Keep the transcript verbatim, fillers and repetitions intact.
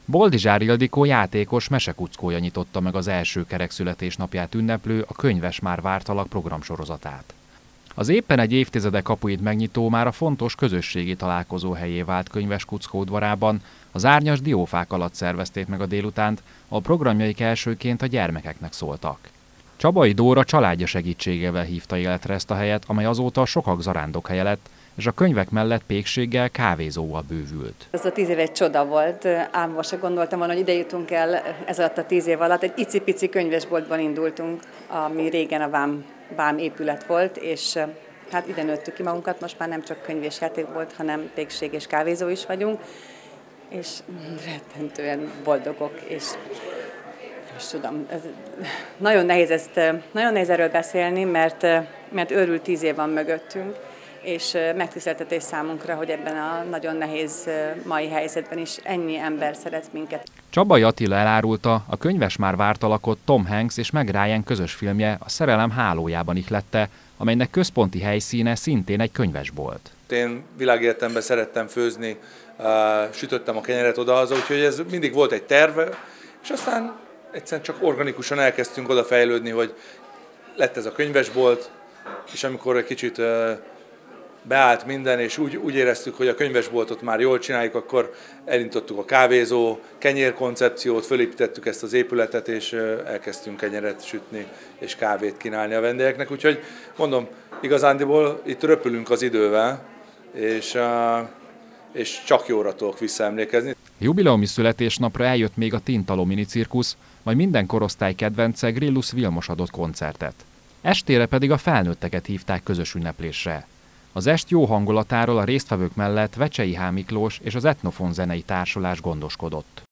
Boldizsár Ildikó játékos mesekuckója nyitotta meg az első kerek születésnapját ünneplő A könyves már vártalak programsorozatát. Az éppen egy évtizede kapuit megnyitó már a fontos közösségi találkozó helyé vált Könyveskuckó udvarában az árnyas diófák alatt szervezték meg a délutánt, a programjaik elsőként a gyermekeknek szóltak. Csabai Dóra családja segítségével hívta életre ezt a helyet, amely azóta sokak zarándokhelye lett, és a könyvek mellett pékséggel, kávézóval bővült. Ez a tíz év egy csoda volt, ám most se gondoltam volna, hogy ide jutunk el ez alatt a tíz év alatt. Egy icipici könyvesboltban indultunk, ami régen a vám, vám épület volt, és hát ide nőttük ki magunkat, most már nem csak könyv és játékbolt, hanem pékség és kávézó is vagyunk, és rettentően boldogok, és és tudom, ez, nagyon nehéz ezt, nagyon nehéz erről beszélni, mert, mert őrült tíz év van mögöttünk, és megtiszteltetés számunkra, hogy ebben a nagyon nehéz mai helyzetben is ennyi ember szeret minket. Csabai Attila elárulta, a könyves már vártalakot Tom Hanks és Meg Ryan közös filmje a Szerelem hálójában ihlette, amelynek központi helyszíne szintén egy könyvesbolt. Én világéletemben szerettem főzni, sütöttem a kenyeret odahaza, úgyhogy ez mindig volt egy terve, és aztán egyszerűen csak organikusan elkezdtünk oda fejlődni, hogy lett ez a könyvesbolt, és amikor egy kicsit beállt minden, és úgy, úgy éreztük, hogy a könyvesboltot már jól csináljuk, akkor elindítottuk a kávézó, kenyérkoncepciót, fölépítettük ezt az épületet, és elkezdtünk kenyeret sütni, és kávét kínálni a vendégeknek. Úgyhogy mondom, igazándiból itt röpülünk az idővel, és, és csak jóra tudok visszaemlékezni. Jubileumi születésnapra eljött még a Tintaló minicirkusz, majd minden korosztály kedvence Grillus Vilmos adott koncertet. Estére pedig a felnőtteket hívták közös ünneplésre. Az est jó hangulatáról a résztvevők mellett Vecsei H. Miklós és az Etnofon zenei társulás gondoskodott.